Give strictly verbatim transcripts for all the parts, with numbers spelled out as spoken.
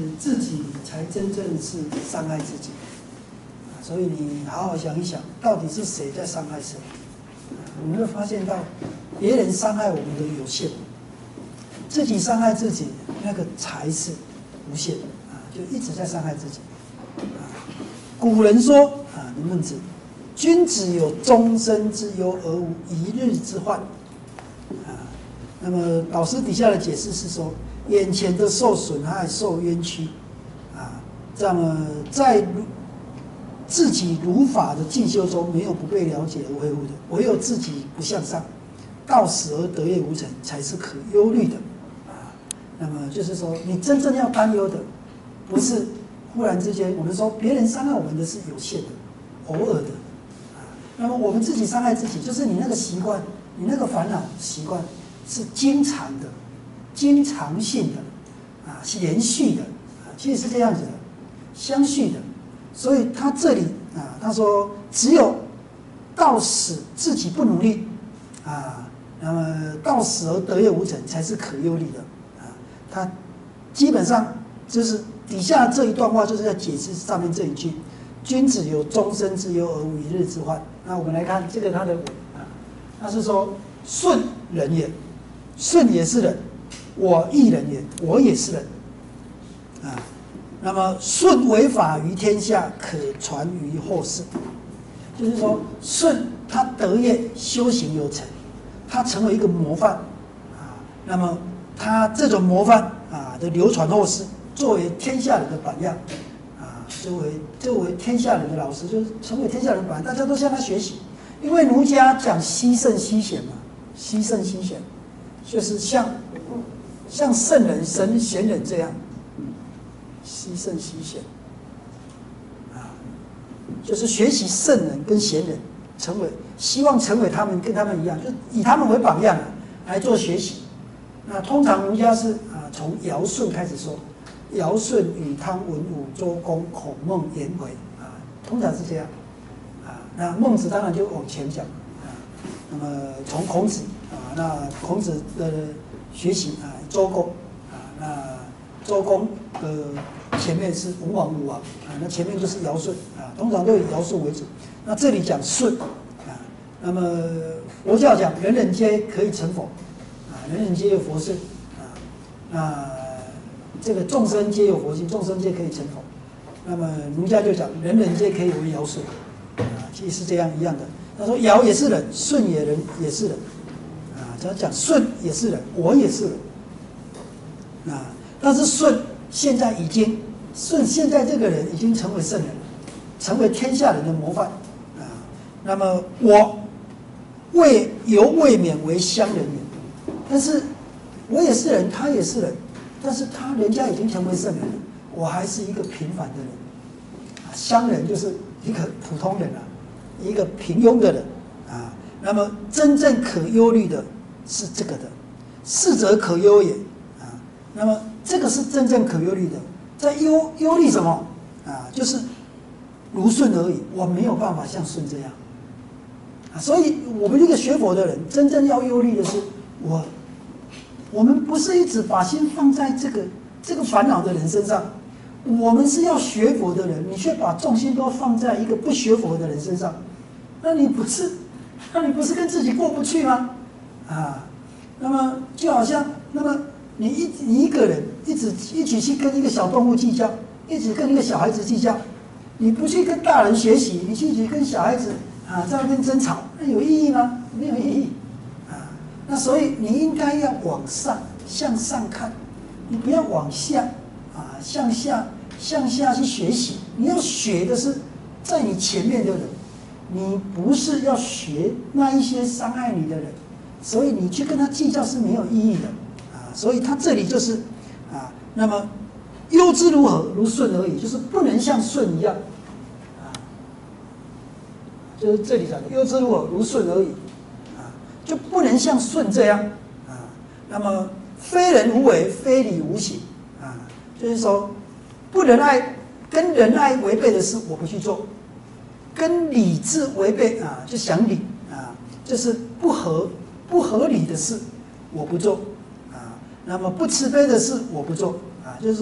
自己才真正是伤害自己。所以你好好想一想，到底是谁在伤害谁？你会发现到，别人伤害我们的有限，自己伤害自己，那个才是无限啊，就一直在伤害自己。啊，古人说啊，孟子，君子有终身之忧而无一日之患。啊，那么老师底下的解释是说，眼前的受损害、受冤屈，啊，这么在自己如法的进修中，没有不被了解而维护的，唯有自己不向上，到死而得业无成，才是可忧虑的。啊，那么就是说，你真正要担忧的，不是忽然之间，我们说别人伤害我们的是有限的、偶尔的。啊，那么我们自己伤害自己，就是你那个习惯，你那个烦恼习惯是经常的、经常性的，啊，是连续的，啊，其实是这样子的，相续的。所以他这里啊，他说只有到死自己不努力啊，那么到死而得业无成，才是可忧虑的啊。他基本上就是底下这一段话，就是在解释上面这一句：君子有终身之忧而无一日之患。那我们来看这个他的文啊，他是说舜人也，舜也是人，我亦人也，我也是人啊。那么舜为法于天下，可传于后世。就是说，舜他得业修行有成，他成为一个模范啊。那么他这种模范啊的流传后世，作为天下人的榜样啊，作为作为天下人的老师，就是成为天下人的榜样，大家都向他学习。因为儒家讲希圣希贤嘛，希圣希贤，就是像像圣人、神贤人这样。希圣希贤，啊，就是学习圣人跟贤人，成为希望成为他们跟他们一样，就以他们为榜样来做学习。那通常儒家是啊，从尧舜开始说，尧舜禹汤文武周公孔孟颜回啊，通常是这样啊。那孟子当然就往前讲啊，那么从孔子啊，那孔子的学习啊，周公啊，那周公的前面是文王、武王啊，那前面就是尧舜啊，通常都以尧舜为主。那这里讲舜啊，那么佛教讲人人皆可以成佛啊，人人皆有佛性啊，那这个众生皆有佛性，众生皆可以成佛。那么儒家就讲人人皆可以为尧舜啊，其实是这样一样的。他说尧也是人，舜也人也是人啊，他讲舜也是人，我也是人啊。但是舜现在已经，舜现在这个人已经成为圣人了，成为天下人的模范啊。那么我未犹未免为乡人也，但是我也是人，他也是人，但是他人家已经成为圣人了，我还是一个平凡的人啊。乡人就是一个普通人啊，一个平庸的人啊。那么真正可忧虑的是这个的，逝者可忧也啊。那么这个是真正可忧虑的，在忧忧虑什么啊？就是如舜而已，我没有办法像舜这样啊。所以，我们这个学佛的人，真正要忧虑的是我，我们不是一直把心放在这个这个烦恼的人身上，我们是要学佛的人，你却把重心都放在一个不学佛的人身上，那你不是，那你不是跟自己过不去吗？啊，那么就好像那么。你一你一个人一直一起去跟一个小动物计较，一直跟一个小孩子计较，你不去跟大人学习，你去跟小孩子啊在那边争吵，那有意义吗？没有意义啊。那所以你应该要往上向上看，你不要往下啊向下向下去学习。你要学的是在你前面的人，你不是要学那一些伤害你的人，所以你去跟他计较是没有意义的。所以他这里就是啊，那么忧之如何？如舜而已，就是不能像舜一样啊，就是这里讲的忧之如何？如舜而已啊，就不能像舜这样啊。那么非人无为，非礼无行啊，就是说不仁爱跟仁爱违背的事我不去做，跟理智违背啊，就想理啊，就是不合不合理的事我不做。那么不慈悲的事我不做啊，就是说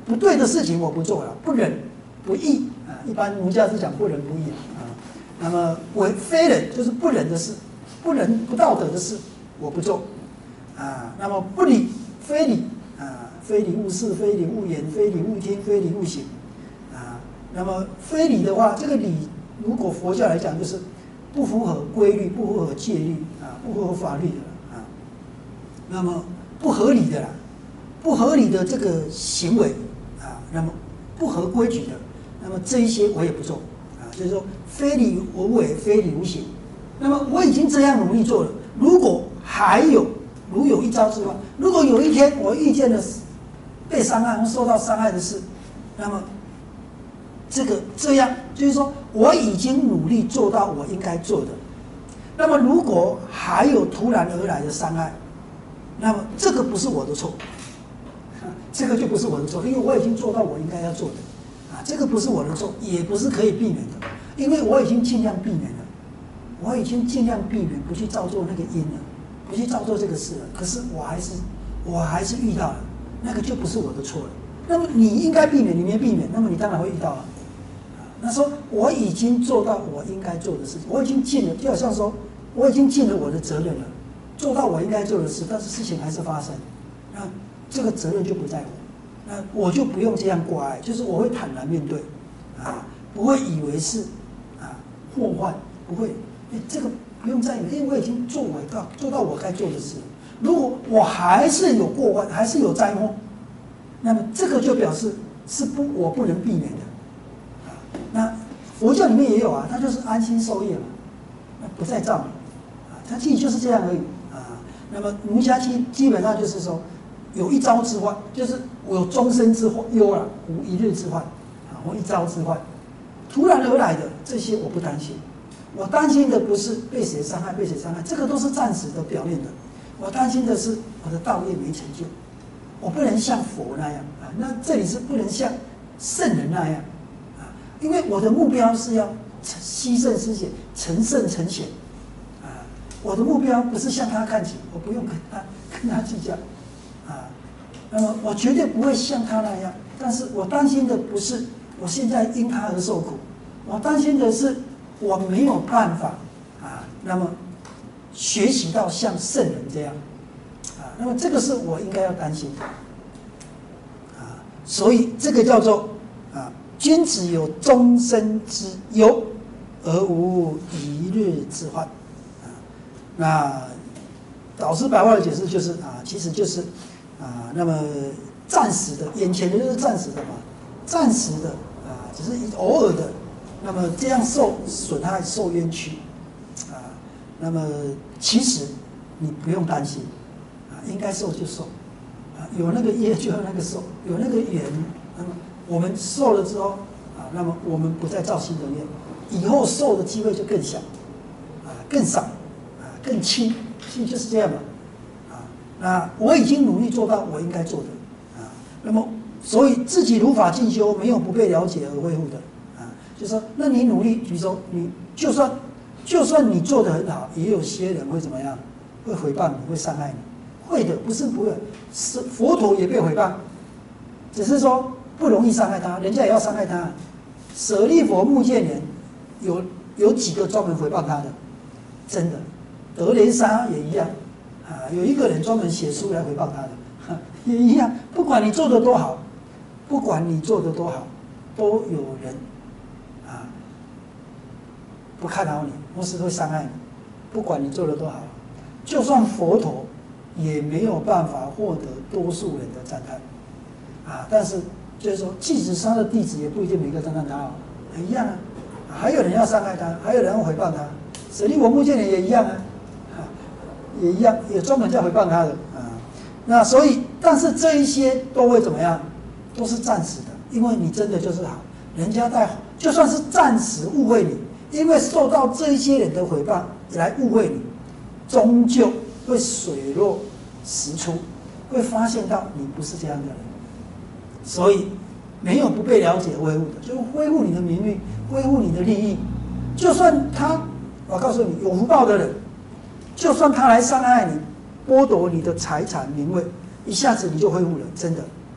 不对的事情我不做了，不仁不义啊，一般儒家是讲不仁不义啊。那么为非仁就是不仁的事，不仁不道德的事我不做啊。那么不理非礼啊，非礼勿视，非礼勿言，非礼勿听，非礼勿行啊。那么非礼的话，这个礼如果佛教来讲就是不符合规律、不符合戒律啊，不符合法律的啊。那么不合理的啦，不合理的这个行为啊，那么不合规矩的，那么这一些我也不做啊。就是说，非礼勿为，非礼勿行。那么我已经这样努力做了，如果还有如有一朝之患，如果有一天我遇见了被伤害或受到伤害的事，那么这个这样就是说我已经努力做到我应该做的。那么如果还有突然而来的伤害，那么这个不是我的错，这个就不是我的错，因为我已经做到我应该要做的啊，这个不是我的错，也不是可以避免的，因为我已经尽量避免了，我已经尽量避免不去造作那个因了，不去造作这个事了。可是我还是我还是遇到了，那个就不是我的错了。那么你应该避免，你没避免，那么你当然会遇到啊。那说我已经做到我应该做的事情，我已经尽了，就好像说我已经尽了我的责任了。做到我应该做的事，但是事情还是发生，那这个责任就不在我，那我就不用这样挂碍，就是我会坦然面对，啊，不会以为是啊祸患，不会，这个不用在意，因为我已经做我到做到我该做的事。如果我还是有过患，还是有灾祸，那么这个就表示是不我不能避免的，啊，那佛教里面也有啊，它就是安心受业嘛，那不再造你，啊，它其实就是这样而已。那么儒家基基本上就是说，有一朝之患，就是我有终身之忧啊，无一日之患啊，或一朝之患，突然而来的这些我不担心，我担心的不是被谁伤害，被谁伤害，这个都是暂时的、表面的，我担心的是我的道业没成就，我不能像佛那样啊，那这里是不能像圣人那样啊，因为我的目标是要牺牲施显，成圣成显。我的目标不是向他看齐，我不用跟他跟他计较，啊，那么我绝对不会像他那样。但是我担心的不是我现在因他而受苦，我担心的是我没有办法啊，那么学习到像圣人这样，啊，那么这个是我应该要担心的，啊，所以这个叫做啊，君子有终身之忧，而无一日之患。那导师白话的解释就是啊，其实就是啊，那么暂时的，眼前的就是暂时的嘛，暂时的啊，只是偶尔的，那么这样受损害、受冤屈啊，那么其实你不用担心啊，应该受就受啊，有那个业就要那个受，有那个缘，那么我们受了之后啊，那么我们不再造新的业，以后受的机会就更小啊，更少。更轻，其实就是这样嘛，啊，那我已经努力做到我应该做的，啊，那么所以自己如法进修，没有不被了解而恢复的，啊，就是说，那你努力，比如说你就算就算你做得很好，也有些人会怎么样，会诽谤你，会伤害你，会的，不是不会，是佛陀也被诽谤，只是说不容易伤害他，人家也要伤害他，舍利弗、目犍连有有几个专门诽谤他的，真的。德莲沙也一样，啊，有一个人专门写书来诽谤他的，啊，也一样。不管你做的多好，不管你做的多好，都有人啊不看好你，或是会伤害你。不管你做的多好，就算佛陀也没有办法获得多数人的赞叹，啊，但是就是说，即使是他的弟子，也不一定每个赞叹他好，一样啊。还有人要伤害他，还有人要诽谤他，舍利弗、目犍连也一样啊。也一样，也专门在诽谤他的啊。那所以，但是这一些都会怎么样？都是暂时的，因为你真的就是好，人家在就算是暂时误会你，因为受到这一些人的诽谤来误会你，终究会水落石出，会发现到你不是这样的人。所以没有不被了解恢复的，就恢复你的名誉，恢复你的利益。就算他，我告诉你，有福报的人。就算他来伤害你，剥夺你的财产名位，一下子你就恢复了，真的，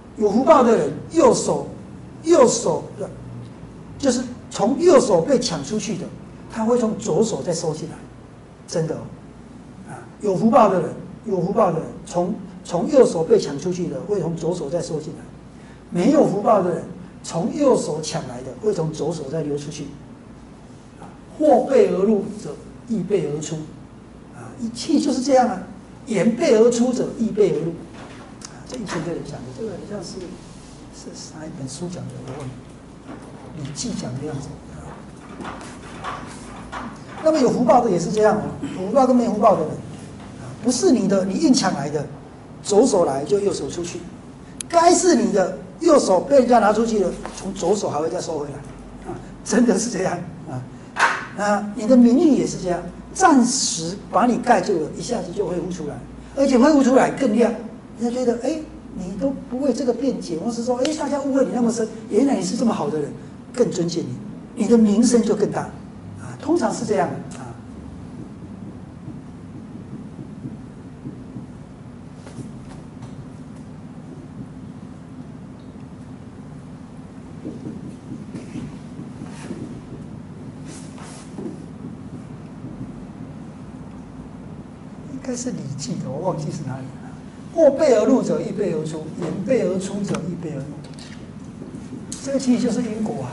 有福报的人，右手右手的，就是从右手被抢出去的，他会从左手再收进来，真的哦，啊，有福报的人，有福报的人，从从右手被抢出去的，会从左手再收进来；没有福报的人，从右手抢来的，会从左手再流出去。啊，或背而入者，亦背而出。啊，一气就是这样啊，言背而出者，亦背而入。啊，这以前的人讲的，这个好像是是哪一本书讲的？我忘了，《礼记》讲的样子。那么有福报的也是这样哦，有福报跟没福报的人，不是你的，你硬抢来的，左手来就右手出去；该是你的，右手被人家拿出去了，从左手还会再收回来，啊，真的是这样啊。那你的名誉也是这样，暂时把你盖住了，一下子就恢复出来，而且恢复出来更亮。人家觉得，哎，你都不为这个辩解，或是说，哎，大家误会你那么深，原来你是这么好的人，更尊敬你，你的名声就更大。通常是这样的啊。应该是《礼记》的，我忘记是哪里了。或背而入者，亦背而出；言背而出者，亦背而入。这个其实就是因果啊。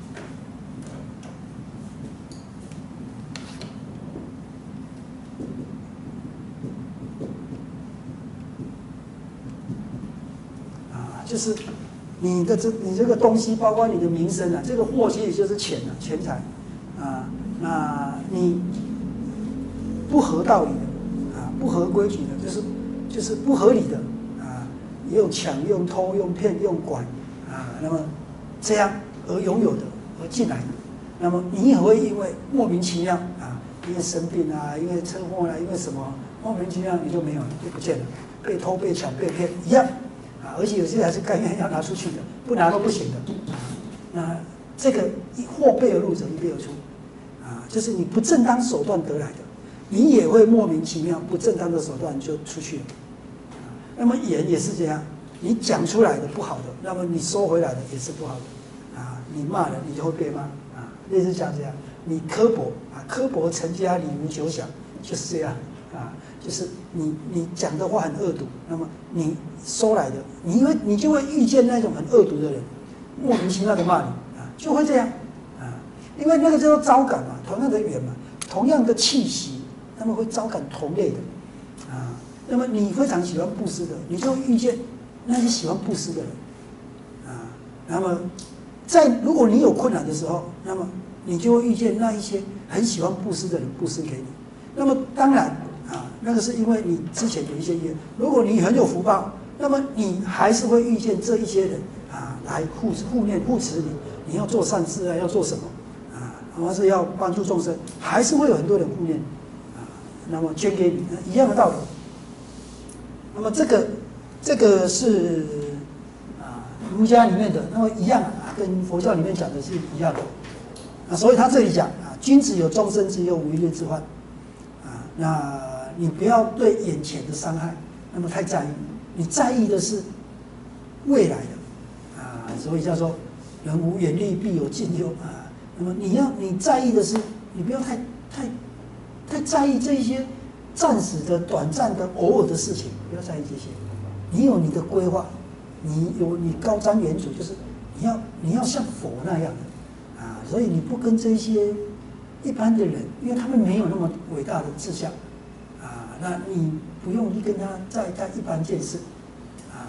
就是你的这你这个东西，包括你的名声啊，这个货其实就是钱啊，钱财啊。那你不合道理的啊，不合规矩的，就是就是不合理的啊，用抢、用偷、用骗、用拐啊，那么这样而拥有的而进来的，那么你也会因为莫名其妙啊，因为生病啊，因为车祸啊，因为什么莫名其妙你就没有了，就不见了，被偷、被抢、被骗一样。而且有些还是甘愿要拿出去的，不拿都不行的。那这个或背而入者，亦背而出，啊，就是你不正当手段得来的，你也会莫名其妙不正当的手段就出去了。那么言也是这样，你讲出来的不好的，那么你收回来的也是不好的。啊，你骂人你就会被骂啊，类似像这样，你刻薄啊，刻薄成家理如久想，就是这样啊。就是你你讲的话很恶毒，那么你收来的，你因为你就会遇见那种很恶毒的人，莫名其妙的骂你啊，就会这样啊，因为那个叫做招感嘛，同样的缘嘛，同样的气息，那么会招感同类的啊。那么你非常喜欢布施的，你就会遇见那些喜欢布施的人啊。那么在如果你有困难的时候，那么你就会遇见那一些很喜欢布施的人布施给你。那么当然。啊，那个是因为你之前有一些业，如果你很有福报，那么你还是会遇见这一些人啊，来护护念护持你。你要做善事啊，要做什么啊，或是要帮助众生，还是会有很多人护念啊。那么捐给你，一样的道理。那么这个这个是啊儒家里面的，那么一样啊，跟佛教里面讲的是一样的啊。所以他这里讲啊，君子有终身之忧，无一日之患啊。那你不要对眼前的伤害那么太在意，你在意的是未来的啊，所以叫做人无远虑，必有近忧啊。那么你要你在意的是，你不要太太太在意这一些暂时的、短暂的、偶尔的事情，不要在意这些。你有你的规划，你有你高瞻远瞩，就是你要你要像佛那样的啊，所以你不跟这些一般的人，因为他们没有那么伟大的志向。那你不用去跟他再再一般见识，啊，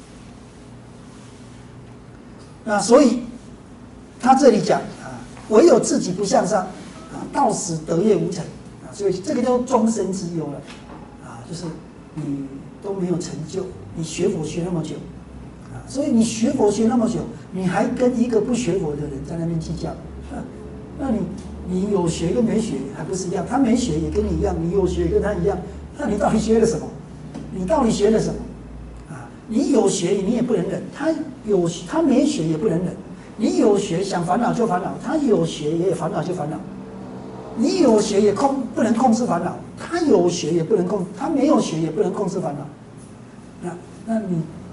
那所以他这里讲啊，唯有自己不向上，啊，到死得业无成，啊，所以这个叫终身之忧了，啊，就是你都没有成就，你学佛学那么久，啊，所以你学佛学那么久，你还跟一个不学佛的人在那边计较，啊，那你你有学跟没学还不是一样？他没学也跟你一样，你有学跟他一样。那你到底学了什么？你到底学了什么？啊，你有学你也不能忍，他有他没学也不能忍。你有学想烦恼就烦恼，他有学也烦恼就烦恼。你有学也控不能控制烦恼，他有学也不能控，他没有学也不能控制烦恼。那那你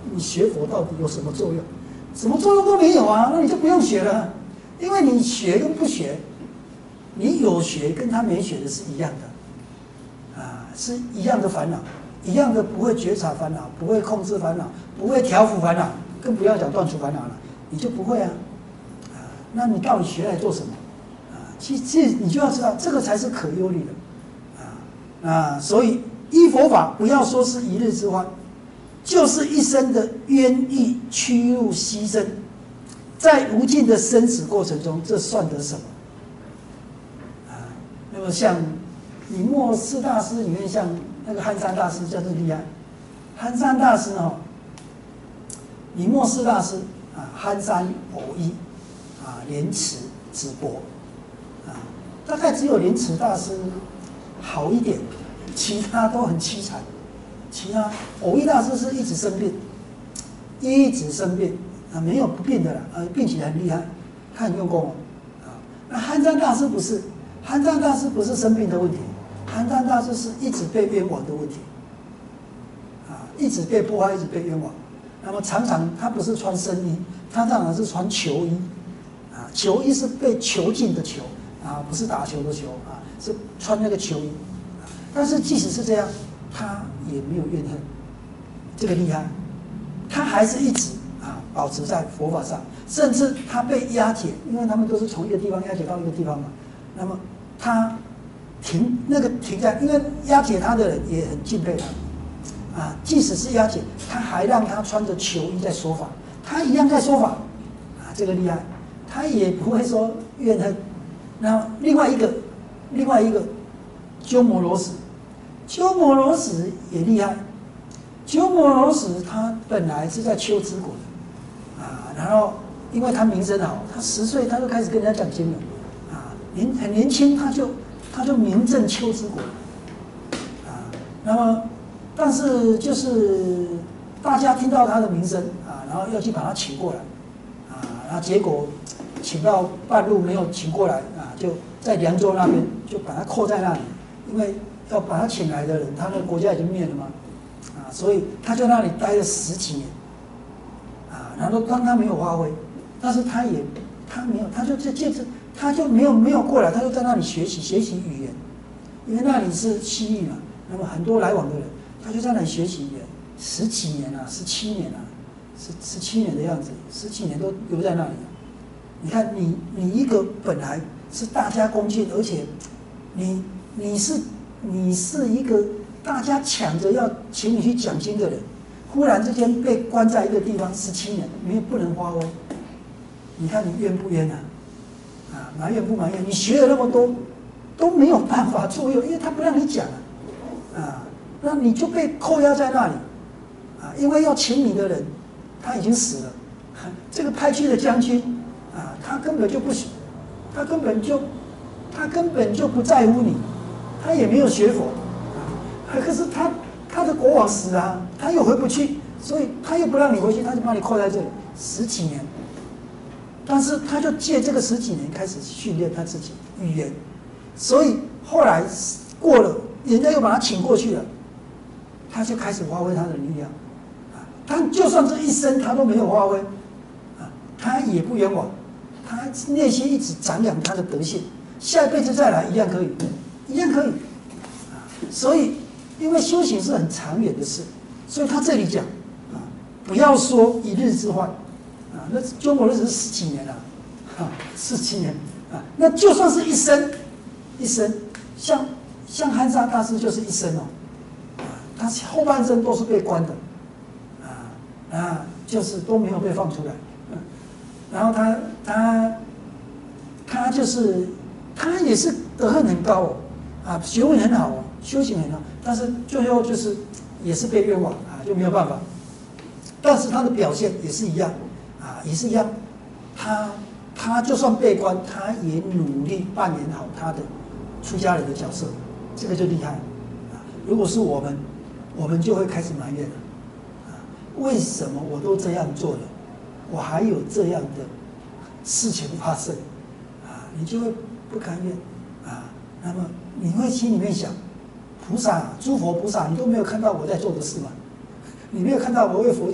你学佛到底有什么作用？什么作用都没有啊，那你就不用学了，因为你学跟不学，你有学跟他没学的是一样的，啊，是一样的烦恼，一样的不会觉察烦恼，不会控制烦恼，不会调伏烦恼，更不要讲断除烦恼了，你就不会啊，啊，那你到底学来做什么？啊，其实你就要知道，这个才是可忧虑的，啊，啊，所以依佛法，不要说是一日之欢。就是一生的冤狱屈辱牺牲，在无尽的生死过程中，这算得什么？啊，那么像你末四大师里面，像那个憨山大师叫做厉害。憨山大师哦，你末四大师啊，憨山偶一啊，莲池智波啊，大概只有莲池大师好一点，其他都很凄惨。其他偶一大师是一直生病，一直生病啊，没有不病的啦，啊，病起来很厉害，他很用功哦，啊，那憨山大师不是，憨山大师不是生病的问题，憨山大师是一直被冤枉的问题，啊，一直被迫害，一直被冤枉，那么常常他不是穿僧衣，他常常是穿囚衣，啊，囚衣是被囚禁的囚，啊，不是打球的球，啊，是穿那个囚衣，啊，但是即使是这样。他也没有怨恨，这个厉害，他还是一直啊保持在佛法上，甚至他被押解，因为他们都是从一个地方押解到一个地方嘛。那么他停那个停在，因为押解他的人也很敬佩他，啊，即使是押解，他还让他穿着囚衣在说法，他一样在说法，啊，这个厉害，他也不会说怨恨。那另外一个，另外一个鸠摩罗什。鸠摩罗什也厉害，鸠摩罗什他本来是在丘之国的，啊，然后因为他名声好，他十岁他就开始跟人家讲经了，啊，年很年轻他就他就名震丘之国，啊，那么但是就是大家听到他的名声啊，然后要去把他请过来，啊，然后结果请到半路没有请过来啊，就在凉州那边就把他扣在那里，因为。要把他请来的人，他的国家已经灭了嘛，啊，所以他就那里待了十几年，啊，然后当他没有发挥，但是他也他没有，他就借借着他就没有没有过来，他就在那里学习学习语言，因为那里是西域嘛，那么很多来往的人，他就在那里学习语言，十几年啊，十七年啊，十十七年的样子，十几年都留在那里。你看你你一个本来是大家恭敬，而且你你是。你是一个大家抢着要请你去讲经的人，忽然之间被关在一个地方十七年，你也不能发挥，你看你冤不冤啊？啊，埋怨不埋怨？你学了那么多，都没有办法作用，因为他不让你讲啊，啊，那你就被扣押在那里，啊，因为要请你的人他已经死了，这个派去的将军啊，他根本就不，他根本就他根本就不在乎你。他也没有学佛，可是他他的国王死啊，他又回不去，所以他又不让你回去，他就把你扣在这里十几年。但是他就借这个十几年开始训练他自己语言，所以后来过了，人家又把他请过去了，他就开始发挥他的力量。啊，他就算这一生他都没有发挥，啊，他也不冤枉，他内心一直长养他的德性，下一辈子再来一样可以。一样可以，啊，所以因为修行是很长远的事，所以他这里讲啊，不要说一日之患，啊，那鸠摩罗什是十几年了，啊，十几年啊，那就算是一生，一生，像像憨山大师就是一生哦，啊，他后半生都是被关的，啊啊，就是都没有被放出来，嗯，然后他他他就是他也是德行很高哦。啊，学问很好哦，修行很好，但是最后就是也是被冤枉啊，就没有办法。但是他的表现也是一样，啊，也是一样，他他就算被关，他也努力扮演好他的出家人的角色，这个就厉害啊。如果是我们，我们就会开始埋怨了，啊，为什么我都这样做了，我还有这样的事情发生，啊，你就会不甘愿啊。那么你会心里面想，菩萨、诸佛菩萨，你都没有看到我在做的事吗？你没有看到我为佛教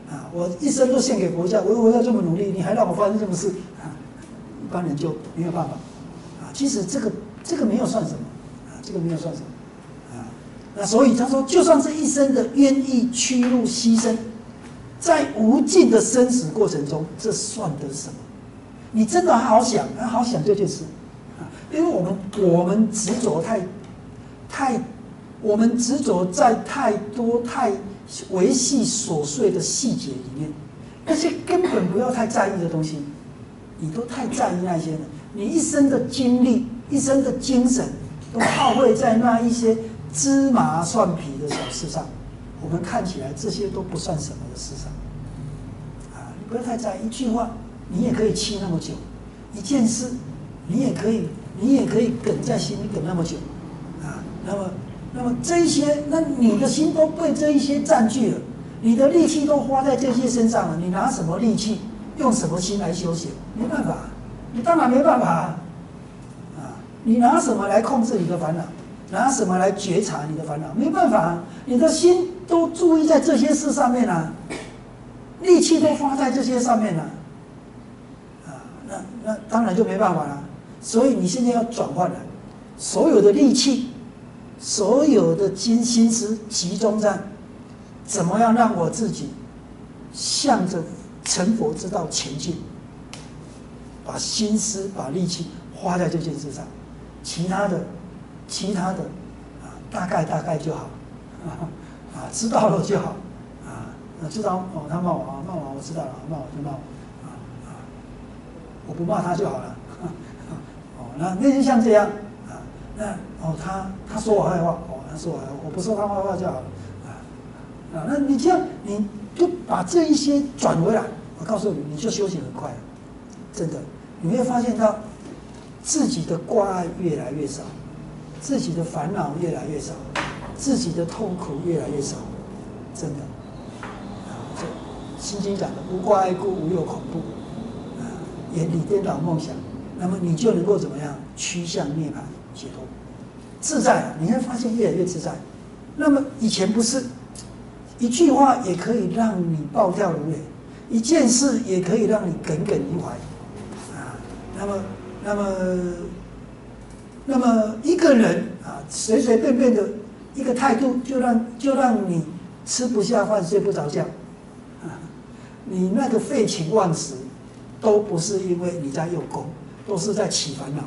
啊，我一生都献给佛教，我佛教这么努力，你还让我发生这种事啊？一般人就没有办法啊。其实这个这个没有算什么啊，这个没有算什么啊。那所以他说，就算是一生的愿意屈辱牺牲，在无尽的生死过程中，这算得什么？你真的好好想，好好想这件事啊，因为我们我们执着太太，我们执着在太多太维系琐碎的细节里面，那些根本不要太在意的东西，你都太在意那些了。你一生的精力、一生的精神，都耗费在那一些芝麻蒜皮的小事上。我们看起来这些都不算什么的事上，啊，你不要太在意。一句话，你也可以气那么久；一件事，你也可以，你也可以梗在心里梗那么久，啊，那么。那么这一些，那你的心都被这一些占据了，你的力气都花在这些身上了，你拿什么力气，用什么心来修行？没办法，你当然没办法啊！啊，你拿什么来控制你的烦恼？拿什么来觉察你的烦恼？没办法啊！你的心都注意在这些事上面啊，力气都花在这些上面了，啊，那那当然就没办法了。所以你现在要转换了，所有的力气。所有的精心思集中在怎么样让我自己向着成佛之道前进，把心思把力气花在这件事上，其他的其他的啊大概大概就好啊，啊知道了就好啊，知道哦他骂我啊骂我我知道了，骂我就骂我啊啊，我不骂他就好了，哦那那就像这样啊那。哦，他他说我坏话，哦，他说我坏话，我不说他坏话就好了，啊啊，那你这样你就把这一些转回来，我告诉你，你就修行很快了，真的，你会发现到自己的挂碍越来越少，自己的烦恼越来越少，自己的痛苦越来越少，真的，啊，这《心经》讲的无挂碍故，无有恐怖，啊，远离颠倒梦想，那么你就能够怎么样趋向涅槃解脱。自在啊，你会发现越来越自在。那么以前不是，一句话也可以让你暴跳如雷，一件事也可以让你耿耿于怀，啊，那么，那么，那么一个人啊，随随便便的一个态度，就让就让你吃不下饭、睡不着觉，啊，你那个废寝忘食，都不是因为你在用功，都是在起烦恼。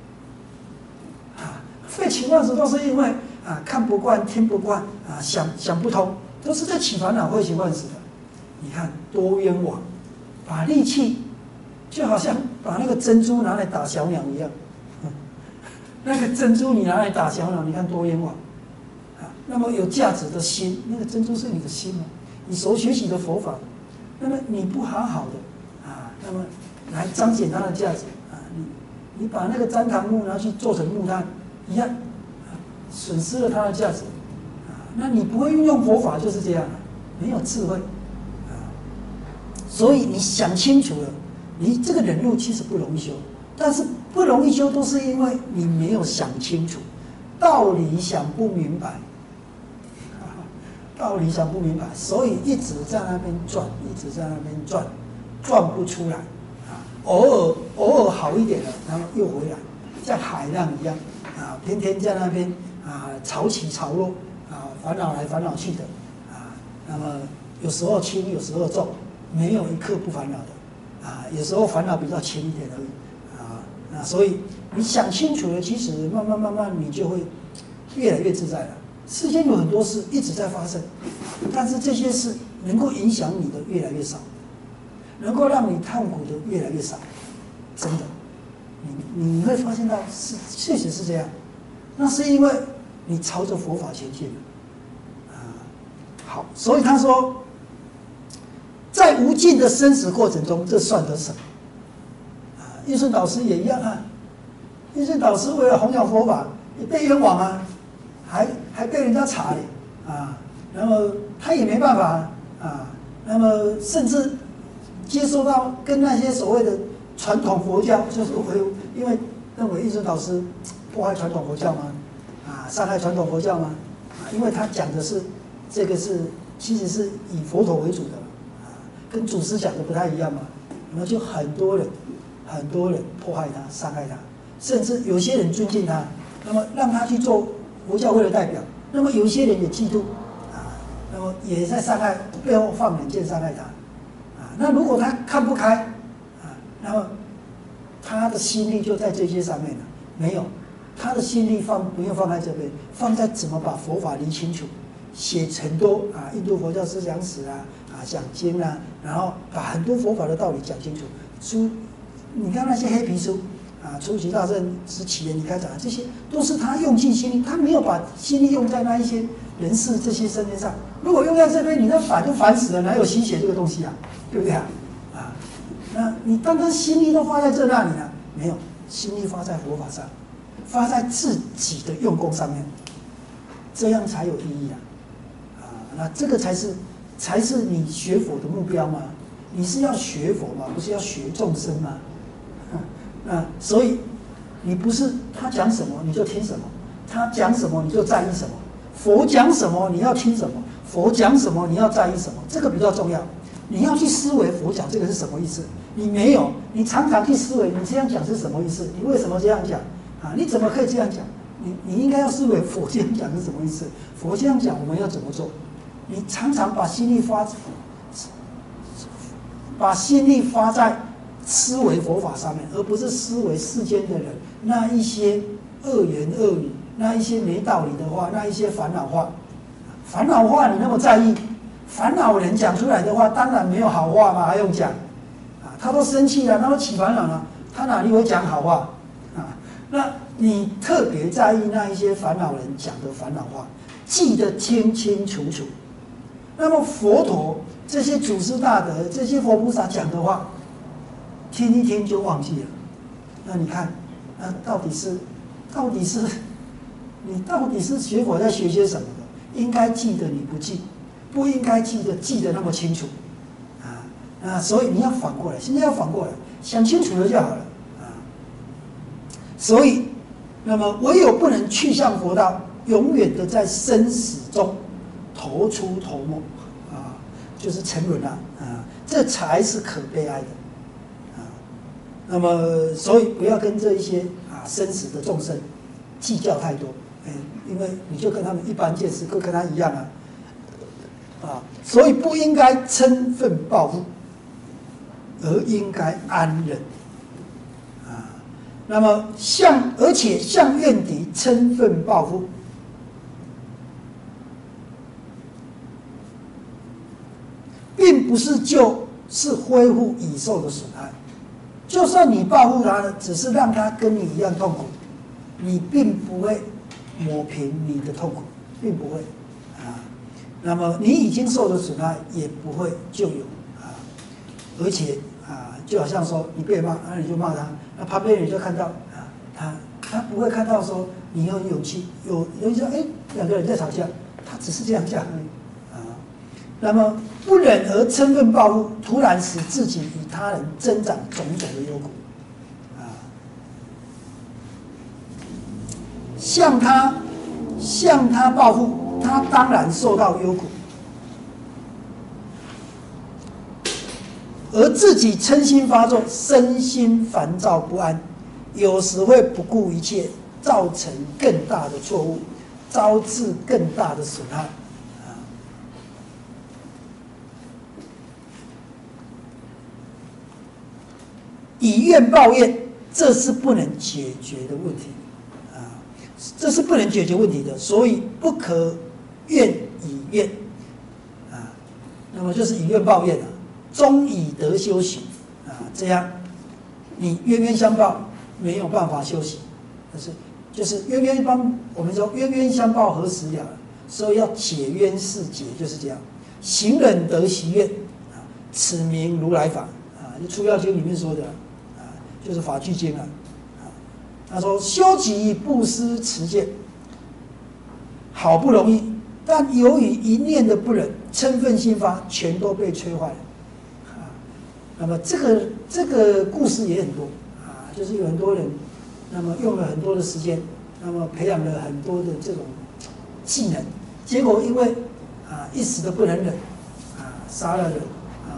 废寝忘食都是因为啊看不惯、听不惯啊想想不通，都是在起烦恼、废寝忘食的。你看多冤枉，把力气就好像把那个珍珠拿来打小鸟一样，嗯、那个珍珠你拿来打小鸟，你看多冤枉啊！那么有价值的心，那个珍珠是你的心嘛？你所学习的佛法，那么你不好好的啊，那么来彰显它的价值啊，你你把那个旃檀木拿去做成木炭。一样，损失了它的价值，啊，那你不会运用佛法就是这样，没有智慧，啊，所以你想清楚了，你这个忍辱其实不容易修，但是不容易修都是因为你没有想清楚，道理想不明白，啊，道理想不明白，所以一直在那边转，一直在那边转，转不出来，啊，偶尔偶尔好一点了，然后又回来，像海浪一样。啊，天天在那边啊，潮起潮落啊，烦恼来烦恼去的啊。那么有时候轻，有时候重，没有一刻不烦恼的啊。有时候烦恼比较轻一点而已啊。那所以你想清楚了，其实慢慢慢慢你就会越来越自在了。世间有很多事一直在发生，但是这些事能够影响你的越来越少，能够让你痛苦的越来越少，真的。你你会发现到是确实是这样，那是因为你朝着佛法前进了，啊，好，所以他说，在无尽的生死过程中，这算得什么？啊，印顺导师也一样啊，印顺导师为了弘扬佛法，也被冤枉啊，还还被人家查嘞，啊，那么他也没办法啊，那么甚至接受到跟那些所谓的。传统佛教就是会因为认为印顺导师破坏传统佛教吗？啊，伤害传统佛教吗？啊，因为他讲的是这个是其实是以佛陀为主的啊， 跟祖师讲的不太一样嘛，那么就很多人很多人迫害他、伤害他，甚至有些人尊敬他，那么让他去做佛教会的代表，那么有一些人也嫉妒啊，那么也在伤害背后放冷箭伤害他啊。那如果他看不开啊，那么他的心力就在这些上面了，没有。他的心力放不用放在这边，放在怎么把佛法理清楚，写很多啊印度佛教思想史啊啊讲经啊，然后把很多佛法的道理讲清楚。书，你看那些黑皮书啊，初级大乘时期的，你看讲这些都是他用尽心力，他没有把心力用在那一些人事这些身上。如果用在这边，你那烦就烦死了，哪有心血这个东西啊？对不对啊？啊，那你刚刚心力都花在这那里了，没有心力花在佛法上。发在自己的用功上面，这样才有意义啊！啊，那这个才是才是你学佛的目标嘛？你是要学佛嘛，不是要学众生嘛？啊，所以你不是他讲什么你就听什么，他讲什么你就在意什么。佛讲什么你要听什么，佛讲什么你要在意什么，这个比较重要。你要去思维佛讲这个是什么意思？你没有，你常常去思维你这样讲是什么意思？你为什么这样讲？啊，你怎么可以这样讲？你你应该要思维佛这样讲是什么意思？佛这样讲我们要怎么做？你常常把心力发，把心力发在思维佛法上面，而不是思维世间的人那一些恶言恶语，那一些没道理的话，那一些烦恼话。烦恼话你那么在意，烦恼人讲出来的话，当然没有好话嘛，还用讲？啊，他都生气了，他都起烦恼了，他哪里会讲好话？啊，那你特别在意那一些烦恼人讲的烦恼话，记得清清楚楚。那么佛陀这些祖师大德、这些佛菩萨讲的话，听一听就忘记了。那你看，那到底是，到底是，你到底是学佛在学些什么的？应该记得你不记，不应该记得记得那么清楚，啊啊！所以你要反过来，现在要反过来，想清楚了就好了啊。所以，那么唯有不能去向佛道，永远的在生死中头出头没啊，就是沉沦了啊，这才是可悲哀的啊。那么，所以不要跟这一些啊生死的众生计较太多。嗯，因为你就跟他们一般见识，跟跟他一样啊，啊，所以不应该嗔愤报复，而应该安忍，啊，那么向而且向怨敌嗔愤报复，并不是就是恢复已受的损害，就算你报复他了，只是让他跟你一样痛苦，你并不会抹平你的痛苦，并不会啊。那么你已经受的损害也不会就有啊，而且啊，就好像说你被骂，那你就骂他，那旁边人就看到啊，他他不会看到说你有勇气，有有人说哎，两个人在吵架，他只是这样讲而已啊。那么不忍而嗔愤报复，突然使自己与他人增长种种的忧苦。向他向他报复，他当然受到忧苦，而自己嗔心发作，身心烦躁不安，有时会不顾一切，造成更大的错误，招致更大的损害。以怨报怨，这是不能解决的问题。这是不能解决问题的，所以不可怨以怨啊。那么就是以怨报怨啊，终以德修行啊。这样你冤冤相报没有办法修行，但是就是冤冤帮我们说冤冤相报何时了？所以要解冤释结，就是这样。行忍得习怨啊，此名如来法啊，就《出家经》里面说的啊，就是法句经啊。他说：“修己布施持戒，好不容易，但由于一念的不忍，嗔愤心发，全都被摧坏了。啊，那么这个这个故事也很多啊，就是有很多人，那么用了很多的时间，那么培养了很多的这种技能，结果因为啊一时的不能忍，啊杀了人，啊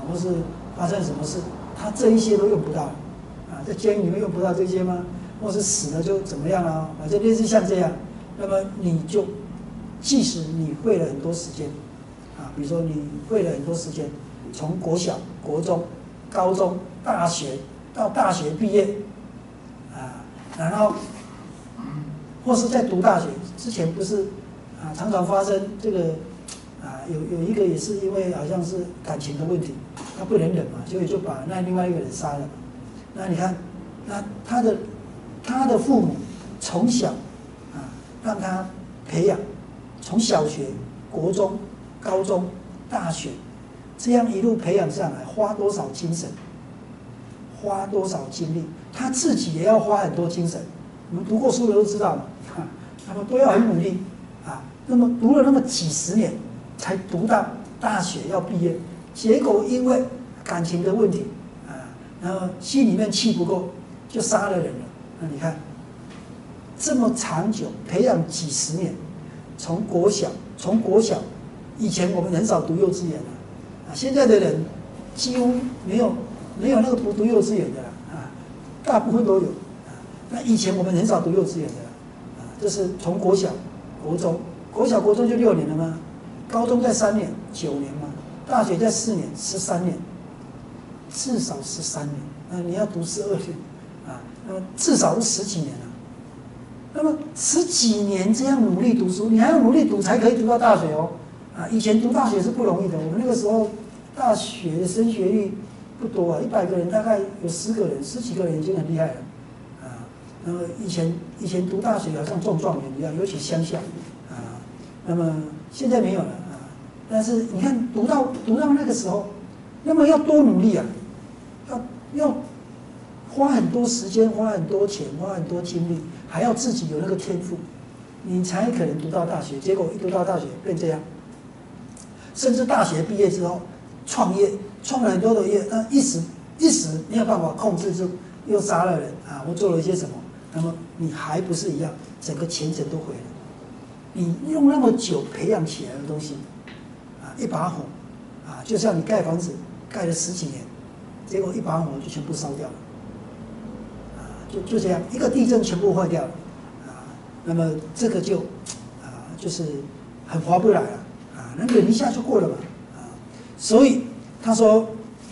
或是发生什么事，他这一些都用不到啊，在监狱里面用不到这些吗？或是死了就怎么样啊？反正类似像这样，那么你就即使你会了很多时间啊，比如说你会了很多时间，从国小、国中、高中、大学到大学毕业啊，然后或是在读大学之前不是啊，常常发生这个啊，有有一个也是因为好像是感情的问题，他不能忍嘛，所以就把那另外一个人杀了。那你看，那他的他的父母从小啊让他培养，从小学、国中、高中、大学，这样一路培养上来，花多少精神，花多少精力，他自己也要花很多精神。我们读过书的都知道嘛，啊，他们都要很努力啊。那么读了那么几十年，才读到大学要毕业，结果因为感情的问题啊，然后心里面气不够，就杀了人了。那你看，这么长久培养几十年，从国小，从国小，以前我们很少读幼稚园啊，啊，现在的人几乎没有没有那个不读幼稚园的了啊，大部分都有啊。那以前我们很少读幼稚园的啊，这是从国小、国中，国小、国中就六年了吗？高中在三年，九年嘛；大学在四年，十三年，至少十三年。那你要读十二年啊，那么至少是十几年了。那么十几年这样努力读书，你还要努力读才可以读到大学哦。啊，以前读大学是不容易的。我们那个时候大学的升学率不多啊，一百个人大概有十个人、十几个人已经很厉害了。啊，那么以前以前读大学好像中状元一样，尤其乡下啊。那么现在没有了啊。但是你看读到读到那个时候，那么要多努力啊，要要花很多时间、花很多钱、花很多精力，还要自己有那个天赋，你才可能读到大学。结果一读到大学变这样，甚至大学毕业之后创业，创了很多的业，但一时一时没有办法控制住，又杀了人啊，或做了一些什么，那么你还不是一样，整个前程都毁了。你用那么久培养起来的东西，啊，一把火，啊，就像你盖房子盖了十几年，结果一把火就全部烧掉了。就就这样，一个地震全部坏掉了，啊，那么这个就，啊，就是很划不来了，啊，能忍一下就过了嘛，啊，所以他说，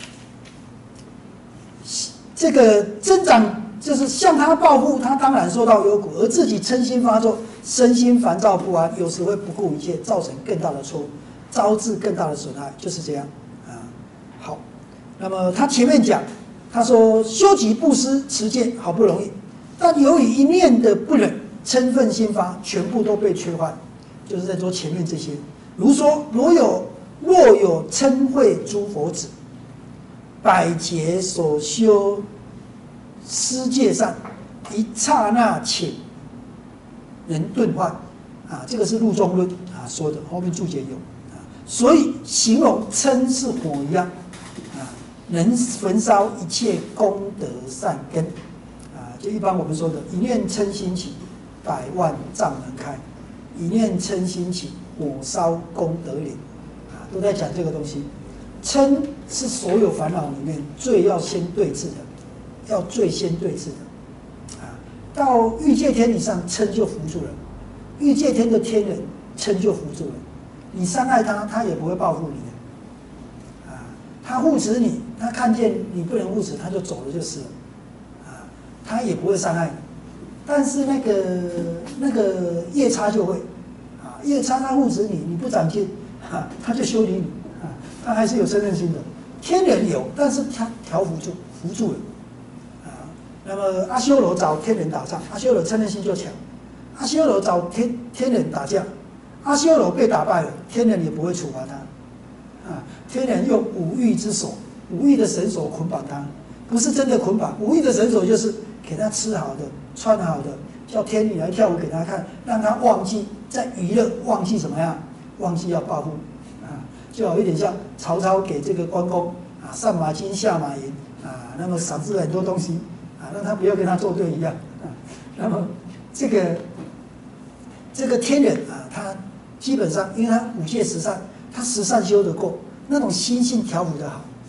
这个增长就是向他报复，他当然受到忧苦，而自己嗔心发作，身心烦躁不安，有时会不顾一切，造成更大的错误，招致更大的损害，就是这样，啊，好，那么他前面讲。他说：“修己布施持戒好不容易，但由于一念的不忍，嗔忿心发，全部都被摧坏。就是在说前面这些。如说，若有若有嗔恚诸佛子，百劫所修施戒善，一刹那顷能顿坏。啊，这个是入中论啊说的，后面注解有啊。所以形容嗔是火一样。”能焚烧一切功德善根，啊，就一般我们说的“一念嗔心起，百万障门开；一念嗔心起，火烧功德林”，啊，都在讲这个东西。嗔是所有烦恼里面最要先对治的，要最先对治的，啊，到欲界天以上，嗔就扶住了；欲界天的天人，嗔就扶住了。你伤害他，他也不会报复你的。他护持你，他看见你不能护持，他就走了就是了，啊，他也不会伤害你。但是那个那个夜叉就会，啊，夜叉他护持你，你不长进，啊，他就修理你，啊，他还是有嗔恨心的。天人有，但是他调伏住，扶住了，啊，那么阿修罗找天人打仗，阿修罗嗔恨心就强；阿修罗找天天人打架，阿修罗被打败了，天人也不会处罚他。啊，天人用五欲之手，五欲的绳索捆绑他，不是真的捆绑。五欲的绳索就是给他吃好的、穿好的，叫天女来跳舞给他看，让他忘记在娱乐，忘记什么呀？忘记要报复啊，就有一点像曹操给这个关公啊上马金下马银啊，那么赏赐很多东西啊，让他不要跟他作对一样啊。那么这个这个天人啊，他基本上因为他五戒十善。他十善修得过，那种心性调伏得好，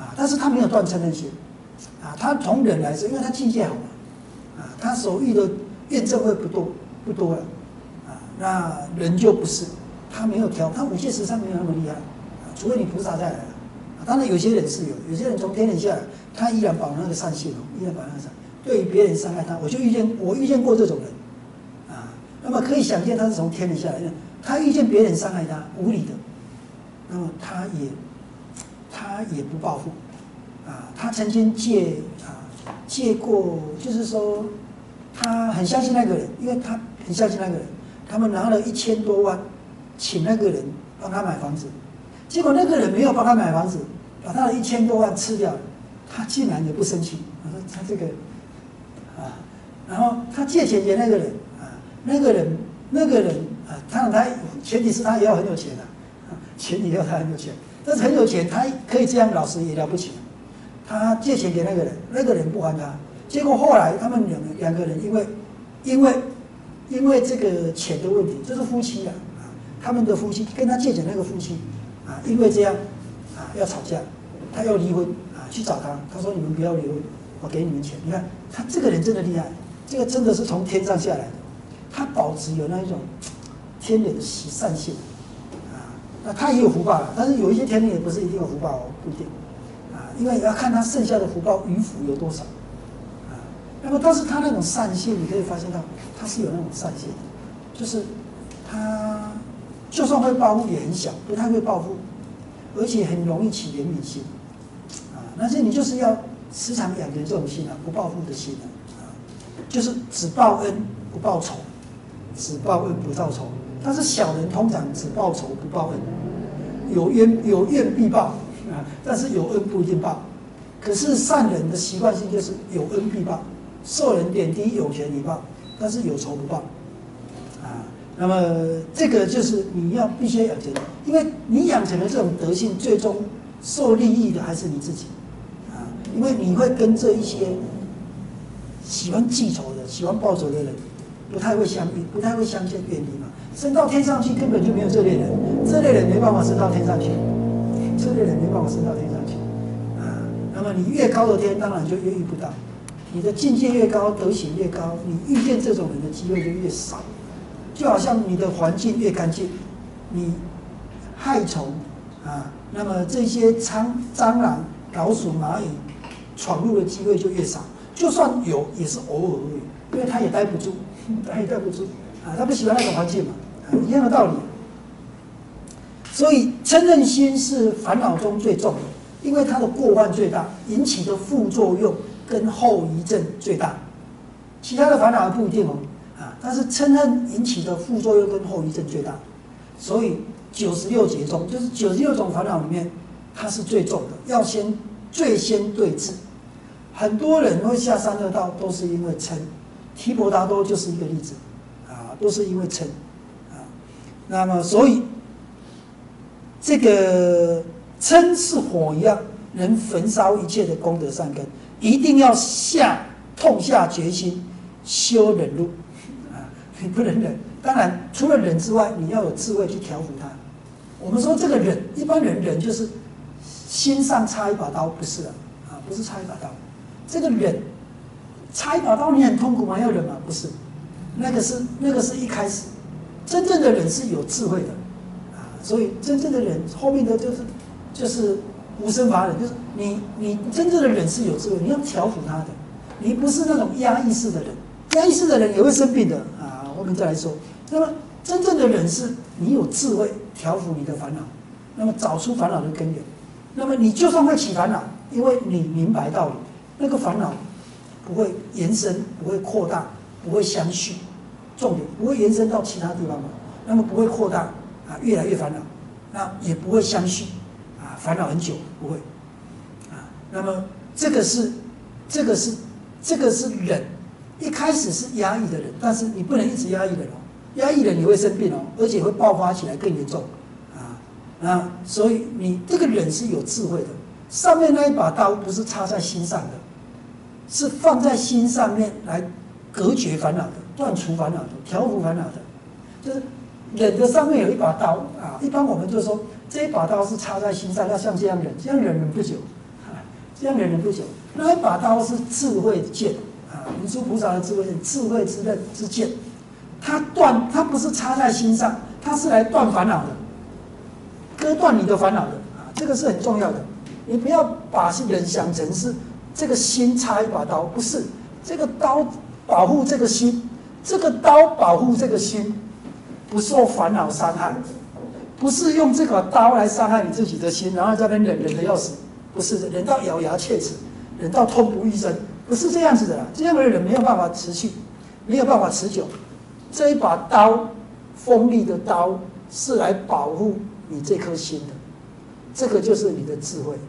啊，但是他没有断嗔恨心，啊，他从人来说，因为他境界好嘛，啊，他所遇的验证会不多不多了，啊，那人就不是，他没有调，他五戒十善没有那么厉害，啊，除非你菩萨再来了，啊，当然有些人是有，有些人从天人下来，他依然保那个善性哦，依然保那个善，对于别人伤害他，我就遇见我遇见过这种人，啊，那么可以想见他是从天人下来的，他遇见别人伤害他无理的，那么他也他也不报复。啊，他曾经借啊借过，就是说他很相信那个人，因为他很相信那个人，他们拿了一千多万，请那个人帮他买房子，结果那个人没有帮他买房子，把他的一千多万吃掉了，他竟然也不生气，我说他这个啊，然后他借钱给那个人啊，那个人那个人啊，当然他前提是他也要很有钱啊，前提要他很有钱，但是很有钱，他可以这样老实也了不起。他借钱给那个人，那个人不还他，结果后来他们两两个人因为因为因为这个钱的问题，这是夫妻啊，啊，他们的夫妻跟他借钱那个夫妻啊，因为这样啊要吵架，他要离婚啊，去找他，他说你们不要离婚，我给你们钱。你看他这个人真的厉害，这个真的是从天上下来的，他保持有那一种天人的喜善性啊，那他也有福报了，但是有一些天人也不是一定有福报哦，不一定。因为要看他剩下的福报余福有多少，啊，那么但是他那种善性，你可以发现到他是有那种善性的，就是他就算会报复也很小，不太会报复，而且很容易起怜悯心，啊，但是你就是要时常养成这种心啊，不报复的心啊，啊，就是只报恩不报仇，只报恩不报仇，但是小人通常只报仇不报恩，有冤有怨必报。啊，但是有恩不一定报，可是善人的习惯性就是有恩必报，受人点滴有权以报，但是有仇不报，啊，那么这个就是你要必须要养成，因为你养成了这种德性，最终受利益的还是你自己，啊，因为你会跟这一些喜欢记仇的、喜欢报仇的人，不太会相遇，不太会相见远离嘛，升到天上去根本就没有这类人，这类人没办法升到天上去。这类人没办法升到天上去，啊，那么你越高的天，当然就越遇不到。你的境界越高，德行越高，你遇见这种人的机会就越少。就好像你的环境越干净，你害虫啊，那么这些苍蟑螂、老鼠、蚂蚁闯入的机会就越少。就算有，也是偶尔而已，因为他也待不住，他也待不住啊，他不喜欢那种环境嘛，啊，一样的道理。所以嗔恨心是烦恼中最重的，因为它的过患最大，引起的副作用跟后遗症最大。其他的烦恼不一定哦，啊，但是嗔恨引起的副作用跟后遗症最大。所以九十六劫中，就是九十六种烦恼里面，它是最重的，要先最先对治。很多人会下三恶道，都是因为嗔，提婆达多就是一个例子，啊，都是因为嗔，啊，那么所以。这个嗔是火一样，能焚烧一切的功德善根，一定要下痛下决心修忍辱啊！你不能忍，当然除了忍之外，你要有智慧去调伏它。我们说这个忍，一般人忍就是心上插一把刀，不是啊，啊，不是插一把刀。这个忍，插一把刀你很痛苦吗？要忍吗？不是，那个是那个是一开始，真正的忍是有智慧的。所以真正的人后面的就是就是无生法忍，就是你你真正的人是有智慧，你要调伏他的，你不是那种压抑式的人，压抑式的人也会生病的啊。后面再来说，那么真正的人是你有智慧调伏你的烦恼，那么找出烦恼的根源，那么你就算会起烦恼，因为你明白道理，那个烦恼不会延伸，不会扩大，不会相续，重点不会延伸到其他地方嘛，那么不会扩大。啊，越来越烦恼，那也不会相续，啊，烦恼很久不会，啊，那么这个是，这个是，这个是忍，一开始是压抑的人，但是你不能一直压抑人哦，压抑人你会生病哦，而且会爆发起来更严重，啊，啊，所以你这个忍是有智慧的，上面那一把刀不是插在心上的，是放在心上面来隔绝烦恼的，断除烦恼的，调伏烦恼的，就是。忍的上面有一把刀啊，一般我们就说这一把刀是插在心上，要像这样忍，这样忍忍不久，啊、 这样忍忍不久。那一把刀是智慧剑啊，文殊菩萨的智慧剑，智慧之刃之剑，它断，它不是插在心上，它是来断烦恼的，割断你的烦恼的啊，这个是很重要的。你不要把人想成是这个心插一把刀，不是，这个刀保护这个心，这个刀保护这个心，不受烦恼伤害，不是用这个刀来伤害你自己的心，然后在那边忍忍的要死，不是，忍到咬牙切齿，忍到痛不欲生，不是这样子的啦，这样的人没有办法持续，没有办法持久。这一把刀，锋利的刀，是来保护你这颗心的，这个就是你的智慧。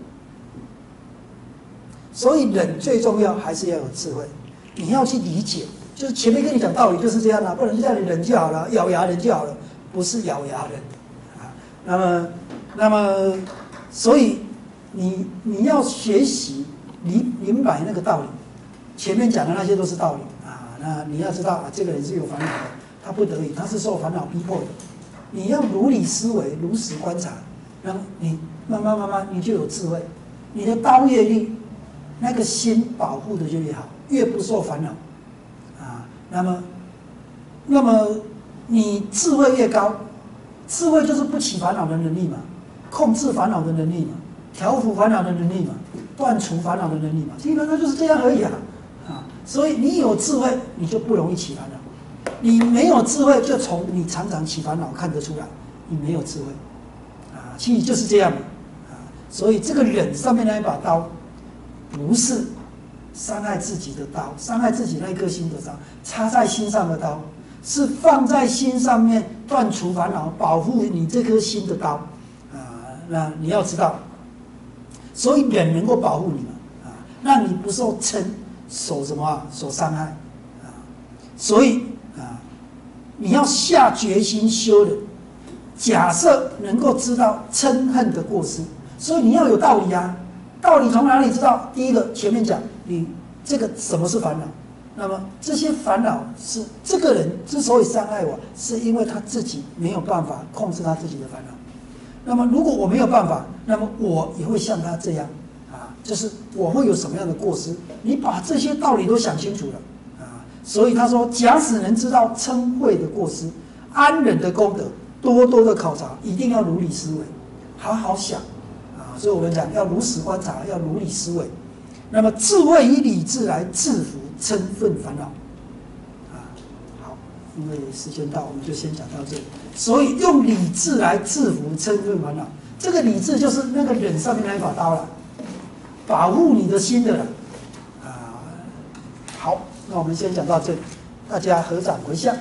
所以忍最重要还是要有智慧，你要去理解，就是前面跟你讲道理就是这样啦、啊，不能就叫你忍就好了，咬牙忍就好了，不是咬牙忍啊。那么，那么，所以你你要学习明明白那个道理，前面讲的那些都是道理啊。那你要知道啊，这个人是有烦恼的，他不得已，他是受烦恼逼迫的。你要如理思维，如实观察，然后你慢慢慢慢，你就有智慧，你的刀越利。那个心保护的就越好，越不受烦恼，啊，那么，那么你智慧越高，智慧就是不起烦恼的能力嘛，控制烦恼的能力嘛，调伏烦恼的能力嘛，断除烦恼的能力嘛，基本上就是这样而已啊，啊，所以你有智慧，你就不容易起烦恼；你没有智慧，就从你常常起烦恼看得出来，你没有智慧，啊，其实就是这样嘛，啊，所以这个忍上面那一把刀。不是伤害自己的刀，伤害自己那颗心的刀，插在心上的刀，是放在心上面断除烦恼，保护你这颗心的刀啊。那你要知道，所以忍能够保护你嘛啊，让你不受嗔、受什么啊？受伤害啊。所以啊，你要下决心修忍。假设能够知道嗔恨的过失，所以你要有道理啊。道理从哪里知道？第一个，前面讲你这个什么是烦恼，那么这些烦恼是这个人之所以伤害我，是因为他自己没有办法控制他自己的烦恼。那么如果我没有办法，那么我也会像他这样啊，就是我会有什么样的过失？你把这些道理都想清楚了啊。所以他说，假使能知道嗔恚的过失，安忍的功德，多多的考察，一定要如理思维，好好想。所以我们讲要如实观察，要如理思维。那么智慧以理智来制服嗔忿烦恼。啊，好，因为时间到，我们就先讲到这里。所以用理智来制服嗔忿烦恼，这个理智就是那个忍上面那一把刀了，保护你的心的了。啊，好，那我们先讲到这里，大家合掌回向，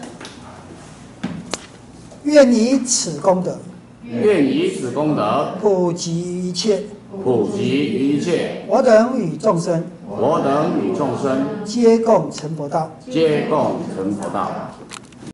愿以此功德。 愿以此功德普及一切， 普及一切， 我等与众生， 我等与众生皆共成佛道。 皆共成佛道。